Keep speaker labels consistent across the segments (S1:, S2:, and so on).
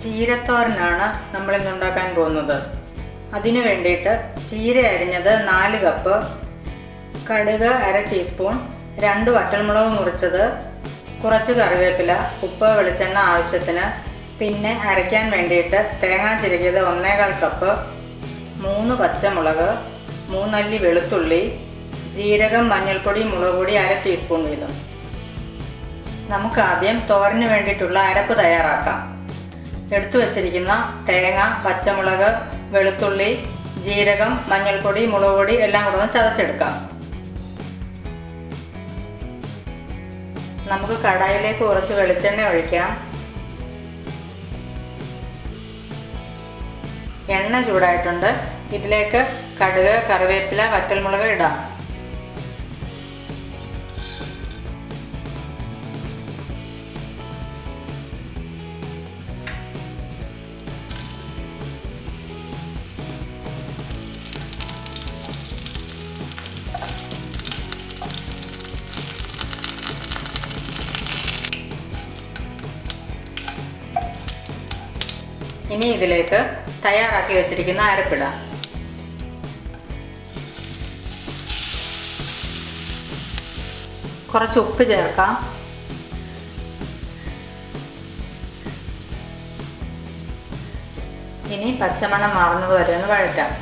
S1: ചീരത്തോരനാണ് നമ്മളിന്ന് ഉണ്ടാക്കാൻ പോകുന്നത്. അതിനു വേണ്ടിയിട്ട് ചീര അരിഞ്ഞത് 4 കപ്പ്, കടുക് 1/2 ടീസ്പൂൺ, 2 വറ്റൽമുളക് മുറിച്ചത്, കുറച്ച് കറിവേപ്പില, ഉപ്പ്, വെളിച്ചെണ്ണ ആവശ്യത്തിന്, പിന്നെ അരയ്ക്കാൻ വേണ്ടിയിട്ട് തേങ്ങ ചിരകിയത് 1/4 കപ്പ്, 3 പച്ചമുളക്, 3 അല്ലി വെളുത്തുള്ളി, ജീരകം, മഞ്ഞൾപ്പൊടി, മുളക് പൊടി 1/2 ടീസ്പൂൺ വീതം. നമുക്കാദ്യം തോരന് വേണ്ടിയിട്ടുള്ള അരപ്പ് തയ്യാറാക്കാം. എടുത്തു വച്ചിരിക്കുന്ന തേങ്ങ, പച്ചമുളക്, വെളുത്തുള്ളി, ജീരകം, മഞ്ഞൾപ്പൊടി, മുളക് പൊടി എല്ലാം കൂടെ ഒന്ന് ചതച്ചെടുക്കാം. നമുക്ക് കടായിലേക്ക് കുറച്ച് വെളിച്ചെണ്ണ ഒഴിക്കാം. എണ്ണ ചൂടായിട്ടുണ്ട്. ഇതിലേക്ക് കടുക്, കറിവേപ്പില, വറ്റൽമുളക് ഇടാം. ഇനി ഇതിലേക്ക് തയ്യാറാക്കി വെച്ചിരിക്കുന്ന അരപ്പിടാം. കുറച്ച് ഉപ്പ് ചേർക്കാം. ഇനി പച്ചമണം മാറുന്നത് വരെ ഒന്ന് വഴറ്റാം.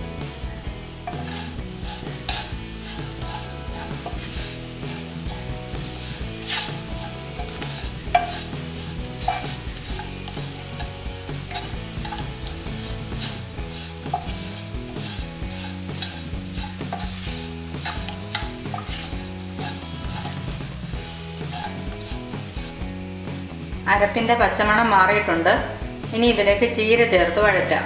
S1: അരപ്പിൻ്റെ പച്ചമണം മാറിയിട്ടുണ്ട്. ഇനി ഇതിലേക്ക് ചീര ചേർത്ത് വഴറ്റാം.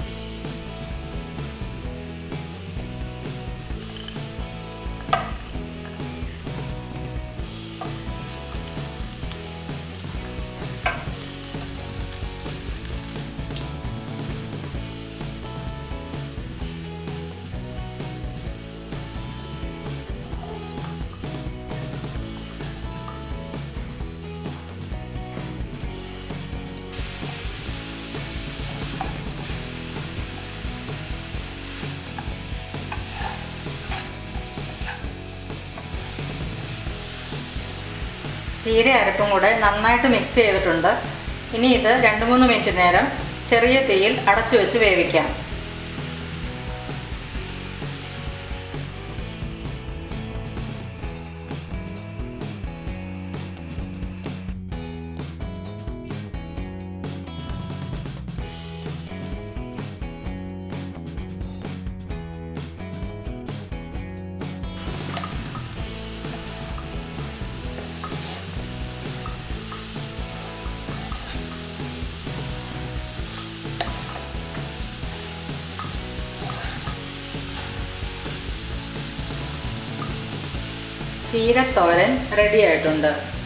S1: ചീര അരപ്പും കൂടെ നന്നായിട്ട് മിക്സ് ചെയ്തിട്ടുണ്ട്. ഇനി ഇത് 2-3 മിനിറ്റ് നേരം ചെറിയ തീയിൽ അടച്ചു വെച്ച് വേവിക്കാം. ചീരത്തോരൻ റെഡി ആയിട്ടുണ്ട്.